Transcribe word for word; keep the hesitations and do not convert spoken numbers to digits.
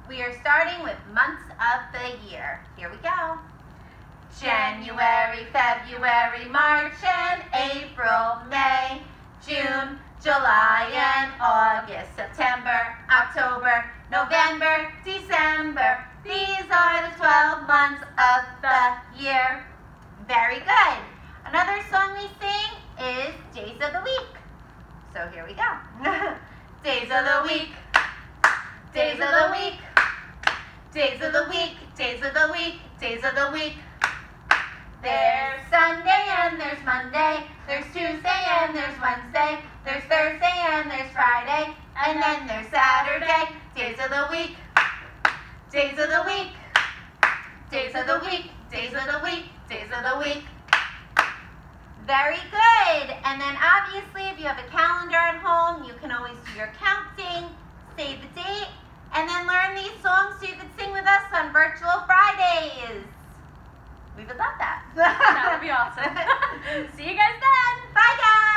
We are starting with months of the year. Here we go. January, February, March, and April, May, June, July, and August, September, October, November, December. These are the twelve months of the year. Very good. Another song we sing is Days of the Week. So here we go. Days of the week, days of the week, days of the week, days of the week, days of the week. There's Sunday and there's Monday, there's Tuesday and there's Wednesday, there's Thursday and there's Friday, and then there's Saturday. Days of the week, days of the week, days of the week, days of the week, days of the week. Very good. And then obviously if you have a calendar at home, you can always do your counting, save the date, and then learn these songs so you can sing with us on Virtual Fridays. We would love that. That would be awesome. See you guys then. Bye guys.